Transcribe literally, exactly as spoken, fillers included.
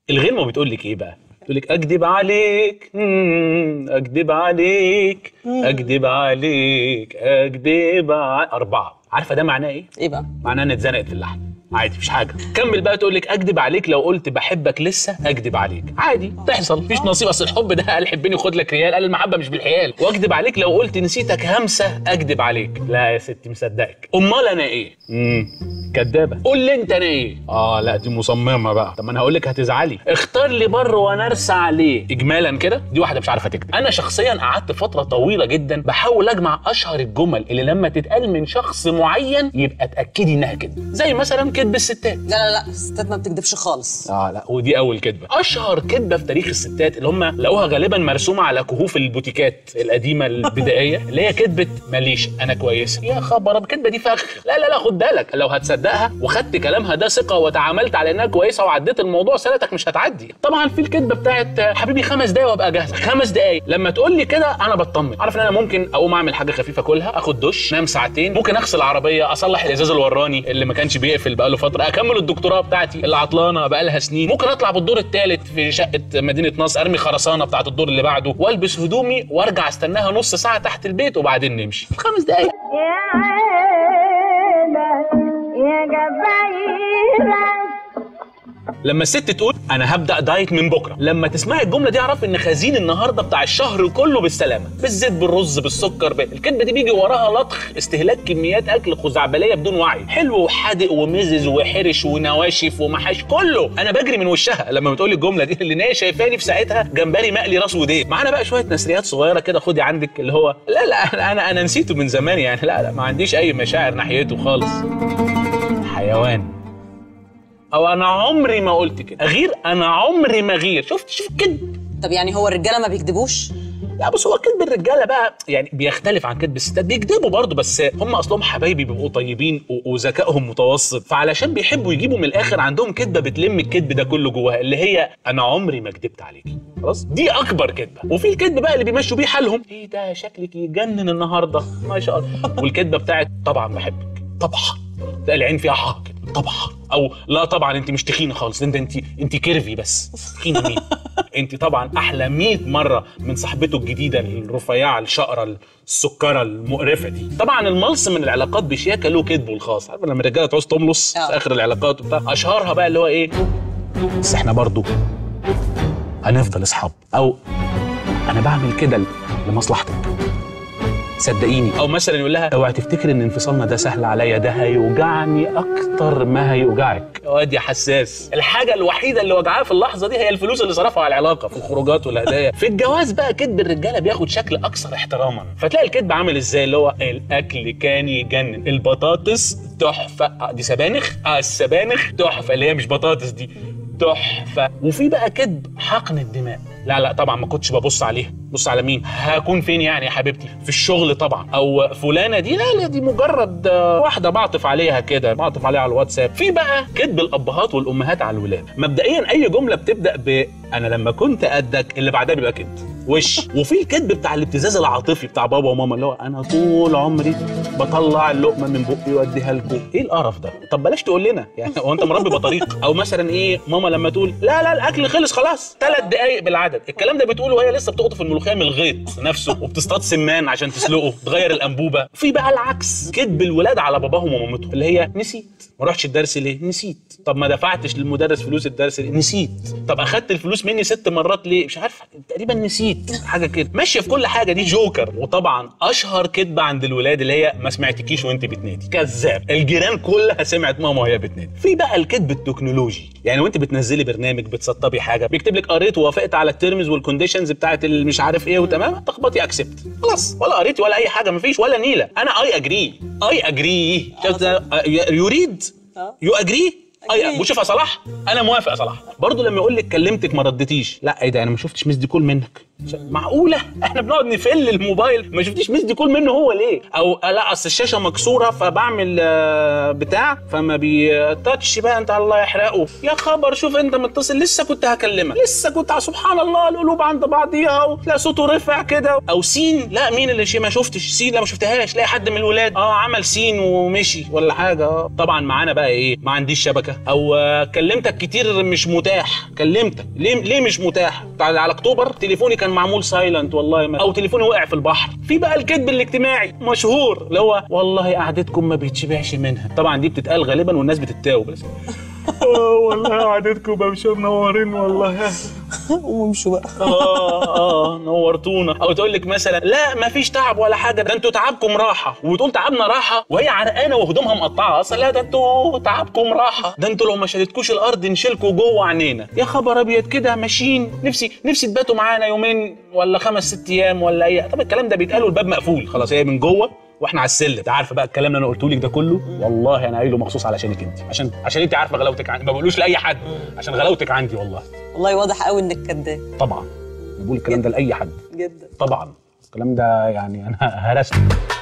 الغنوه بتقول لك ايه بقى؟ بتقول لك اكدب عليك اكدب عليك اكدب عليك اكدب عليك اربعه. عارفه ده معناه ايه؟ ايه بقى؟ معناه ان اتزنقت في اللحن. عادي مفيش حاجه. كمل بقى تقول لك اكدب عليك لو قلت بحبك لسه اكدب عليك. عادي تحصل، مفيش نصيب. اصل الحب ده قال حبني خد لك ريال، قال المحبه مش بالحيال. واكدب عليك لو قلت نسيتك همسه اكدب عليك. لا يا ستي مصدقك. امال انا ايه؟ امم كدابه. قول لي انت انا ايه؟ اه لا دي مصممه بقى. طب ما انا هقول لك هتزعلي. اختار لي بر وانا ارسى عليه. اجمالا كده دي واحده مش عارفه تكتب. انا شخصيا قعدت فتره طويله جدا بحاول اجمع اشهر الجمل اللي لما تتقال من شخص معين يبقى تاكدي انها كده. زي مثلا كدب الستات. لا لا لا الستات ما بتكدبش خالص. اه لا ودي اول كدبه. اشهر كدبه في تاريخ الستات اللي هم لقوها غالبا مرسومه على كهوف البوتيكات القديمه البدائيه اللي هي كدبه ماليش انا كويسه. يا خبر الكدبه دي فخ. لا لا لا خد بالك، لو هتصدقها وخدت كلامها ده ثقه وتعاملت على انها كويسه وعديت الموضوع سنتك مش هتعدي. طبعا في الكدبه بتاعت حبيبي خمس دقايق وابقى جاهزه. خمس دقايق لما تقول لي كده انا بطمن، عارف ان انا ممكن اقوم اعمل حاجه خفيفه كلها، اخد دش، انام ساعتين، ممكن اغسل العربيه، اصلح الازاز الوراني اللي ما كانش بيقفل بقاله فتره، اكمل الدكتوراه بتاعتي اللي عطلانه بقالها سنين، ممكن اطلع بالدور الثالث في شقه مدينه نصر ارمي خرسانه بتاعت الدور اللي بعده والبس هدومي وارجع استناها نص ساعه تحت البيت وبعدين نمشي في خمس دقايق. يا عينك يا جبايرك. لما الست تقول انا هبدا دايت من بكره، لما تسمعي الجمله دي اعرف ان خزين النهارده بتاع الشهر كله بالسلامه، بالزيت بالرز بالسكر بقى. الكدبه دي بيجي وراها لطخ استهلاك كميات اكل خزعبليه بدون وعي، حلو وحادق ومزز وحرش ونواشف ومحاش كله. انا بجري من وشها لما بتقول الجمله دي، اللي هي شايفاني في ساعتها جمبري مقلي راس وديل. معانا بقى شويه نسريات صغيره كده خدي عندك اللي هو لا لا انا انا نسيته من زمان يعني، لا لا ما عنديش اي مشاعر ناحيته خالص. حيوان. او انا عمري ما قلت كده. اغير؟ انا عمري ما غير. شفت شوف الكذب. طب يعني هو الرجاله ما بيكذبوش؟ لا بس هو كذب الرجاله بقى يعني بيختلف عن كذب الستات. بيكذبوا برضه بس هم اصلهم حبايبي بيبقوا طيبين وذكائهم متوسط، فعلشان بيحبوا يجيبوا من الاخر عندهم كذبه بتلم الكذب ده كله جواها اللي هي انا عمري ما كذبت عليكي. خلاص دي اكبر كذبه. وفي الكذب بقى اللي بيمشوا بيه حالهم، ايه ده شكلك يجنن النهارده ما شاء الله. والكذبه بتاعت طبعا بحبك طبعا، ده العين فيها حق كده طبعا، او لا طبعا انت مش تخينه خالص، انت انت انت كيرفي بس. تخينه مين؟ انت طبعا احلى مية مره من صاحبته الجديده الرفيعه الشقره السكره المقرفه دي. طبعا الملص من العلاقات بشياكه له كذبه الخاص. عارف لما الرجاله تعوز تملص في اخر العلاقات وبتاع، اشهرها بقى اللي هو ايه؟ بس احنا برضو هنفضل اصحاب، او انا بعمل كده لمصلحتك صدقيني. او مثلا يقول لها اوعي تفتكر ان انفصالنا ده سهل عليا، ده هيوجعني اكتر ما هيوجعك. يا واد يا حساس. الحاجه الوحيده اللي وجعاه في اللحظه دي هي الفلوس اللي صرفها على العلاقه في الخروجات والهدايا. في الجواز بقى كذب الرجاله بياخد شكل اكثر احتراما، فتلاقي الكذب عامل ازاي اللي هو الاكل كان يجنن، البطاطس تحفه. آه دي سبانخ، اه السبانخ تحفه اللي هي مش بطاطس دي تحفه. وفي بقى كذب حقن الدماء. لا لا طبعا ما كنتش ببص عليها. بص على مين؟ هكون فين يعني يا حبيبتي؟ في الشغل طبعا. او فلانه دي لا لا دي مجرد واحده بعطف عليها كده، بعطف عليها على الواتساب. في بقى كذب الابهات والامهات على الولاد. مبدئيا اي جمله بتبدا ب انا لما كنت قدك اللي بعدها بيبقى كذب وش. وفي الكذب بتاع الابتزاز العاطفي بتاع بابا وماما اللي هو انا طول عمري بطلع اللقمه من بقي واديها لكم. ايه القرف ده؟ طب بلاش تقول لنا يعني هو انت مربي بطريق؟ او مثلا ايه ماما لما تقول لا لا الاكل خلص خلاص ثلاث دقائق بالعدد. الكلام ده بتقوله وهي لسه بتقطف الملوخيه من الغيط نفسه وبتصطاد سمان عشان تسلقه تغير الانبوبه. في بقى العكس، كذب الولاد على باباهم ومامتهم اللي هي نسيت. ما رحتش الدرس ليه؟ نسيت. طب ما دفعتش للمدرس فلوس الدرس ليه؟ نسيت. طب اخدت الفلوس مني ست مرات ليه؟ مش عارف تقريبا نسيت حاجه كده. ماشيه في كل حاجه دي جوكر. وطبعا اشهر كذبه عند الولاد اللي هي ما سمعتكيش وانت بتنادي. كذاب. الجيران كلها سمعت ماما وهي بتنادي. في بقى الكذب التكنولوجي، يعني وانت بتنزلي برنامج بتسطبي حاجه بيكتب لك قريت ووافقت على التيرمز والكونديشنز بتاعت مش عارف ايه وتمام، تخبطي اكسبت خلاص، ولا قريتي ولا اي حاجه، مفيش ولا نيله. انا اي اجري اي اجري يريد يو اجري اي. وشوف يا صلاح انا موافق يا صلاح. برضه لما يقول لك كلمتك ما ردتيش، لا ايه ده انا ما شفتش ميس دي كول منك. معقوله احنا بنقعد نفل الموبايل ما شفتيش ميس دي كول منه هو ليه؟ او لا اصل الشاشه مكسوره فبعمل بتاع فما بيتاتش بقى انت الله يحرقه. يا خبر شوف انت متصل لسه كنت هكلمك، لسه كنت سبحان الله القلوب عند بعضيها وتلاقي صوته رفع كده. او سين لا مين اللي شي ما شفتش سين، لا ما شفتهاش، لاقي حد من الولاد اه عمل سين ومشي ولا حاجه. اه طبعا معانا بقى ايه؟ ما عنديش شبكه شبكه، او آه، كلمتك كتير مش متاح، كلمتك ليه ليه مش متاح؟ على على اكتوبر تليفوني كان معمول سايلنت والله ما. او تليفوني وقع في البحر. في بقى الكذب الاجتماعي مشهور اللي هو والله قعدتكم ما بيتشبعش منها. طبعا دي بتتقال غالبا والناس بتتاوب بس. اه والله قعدتكم بمشوا منورين والله. وامشوا بقى. اه اه نورتونا. او تقول لك مثلا لا ما فيش تعب ولا حاجه، ده انتوا تعبكم راحه، وتقول تعبنا راحه وهي عرقانه وهدومها مقطعه اصلا. لا ده انتوا تعبكم راحه، ده انتوا لو ما شالتكوش الارض نشيلكوا جوه عينينا. يا خبر ابيض كده ماشيين، نفسي نفسي تباتوا معانا يومين ولا خمس ست ايام ولا اي. طب الكلام ده بيتقال والباب مقفول خلاص، هي من جوه واحنا على السلم. انت عارفه بقى الكلام اللي انا قلته لك ده كله والله انا قايله مخصوص علشانك انت، عشان عشان انت عارفه غلاوتك عندي، ما بقولوش لاي حد عشان غلاوتك عندي والله. والله واضح قوي انك كداب. طبعا بقول الكلام ده لاي حد جدا طبعا. الكلام ده يعني انا هرست.